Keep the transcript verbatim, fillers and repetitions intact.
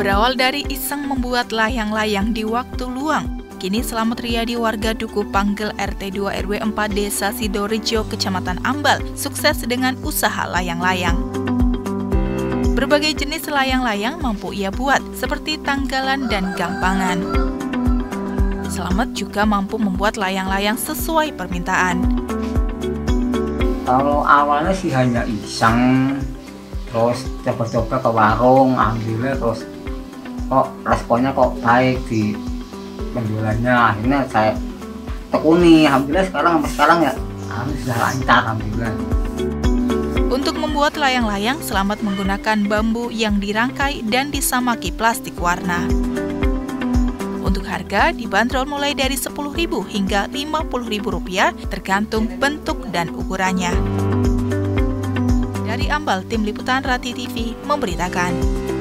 Berawal dari iseng membuat layang-layang di waktu luang, kini Slamet Riyadi warga Duku Panggel R T dua R W empat Desa Sidorejo, Kecamatan Ambal, sukses dengan usaha layang-layang. Berbagai jenis layang-layang mampu ia buat, seperti tanggalan dan gampangan. Slamet juga mampu membuat layang-layang sesuai permintaan. Kalau awalnya sih hanya iseng, terus coba-coba ke warung, alhamdulillah terus kok responnya kok baik di penjualannya, akhirnya saya tekuni, alhamdulillah sekarang sampai sekarang ya alhamdulillah sudah lancar, alhamdulillah. Untuk membuat layang-layang, Slamet menggunakan bambu yang dirangkai dan disamaki plastik warna. Untuk harga dibanderol mulai dari sepuluh ribu hingga lima puluh ribu rupiah tergantung bentuk dan ukurannya. Dari Ambal, Tim Liputan Rati T V memberitakan.